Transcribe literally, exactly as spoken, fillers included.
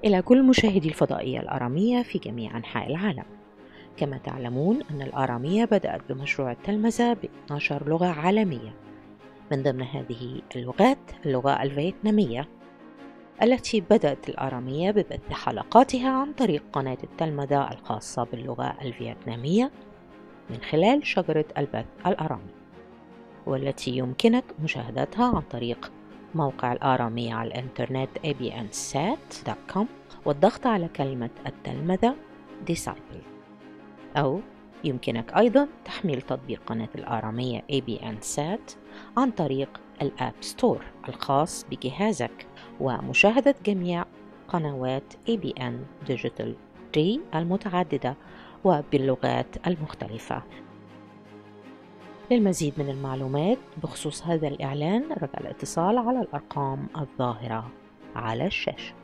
إلى كل مشاهدي الفضائية الآرامية في جميع أنحاء العالم. كما تعلمون أن الآرامية بدأت بمشروع التلمذة ب اثنتي عشرة لغة عالمية، من ضمن هذه اللغات اللغة الفيتنامية التي بدأت الآرامية ببث حلقاتها عن طريق قناة التلمذة الخاصة باللغة الفيتنامية من خلال شجرة البث الآرامي، والتي يمكنك مشاهدتها عن طريق موقع الآرامية على الإنترنت إيه بي إن سات دوت كوم والضغط على كلمة التلمذة Disciple، أو يمكنك أيضا تحميل تطبيق قناة الآرامية إيه بي إن سات عن طريق الآب ستور الخاص بجهازك ومشاهدة جميع قنوات إيه بي إن Digital ثري المتعددة وباللغات المختلفة. للمزيد من المعلومات بخصوص هذا الإعلان رجاء الاتصال على الأرقام الظاهرة على الشاشة.